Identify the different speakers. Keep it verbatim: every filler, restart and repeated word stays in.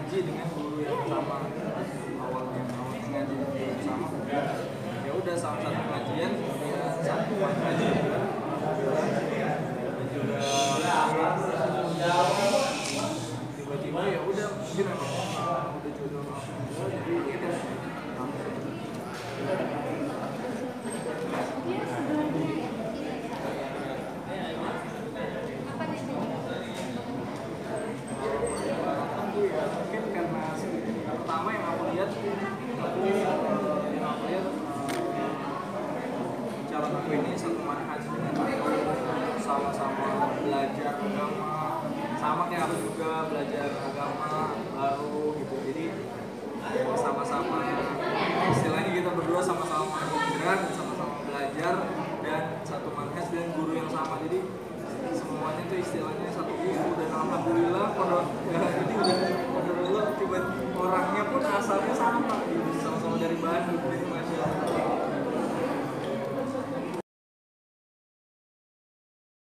Speaker 1: ngaji dengan guru yang sama. Awalnya awalnya ngaji dengan guru yang sama, ya udah sama satu pengajian punya satu manhaj juga, dan juga tiba-tiba ya udah mungkin emang udah jodoh aku, jadi kita mungkin karena pertama yang aku lihat aku yang aku lihat calon aku ini satu manhaj dengan aku, sama-sama belajar agama, sama kayak aku juga belajar agama baru gitu, jadi sama-sama istilahnya kita berdua sama-sama belajar dan sama-sama belajar dan satu manhaj dan guru yang sama, jadi semuanya itu istilahnya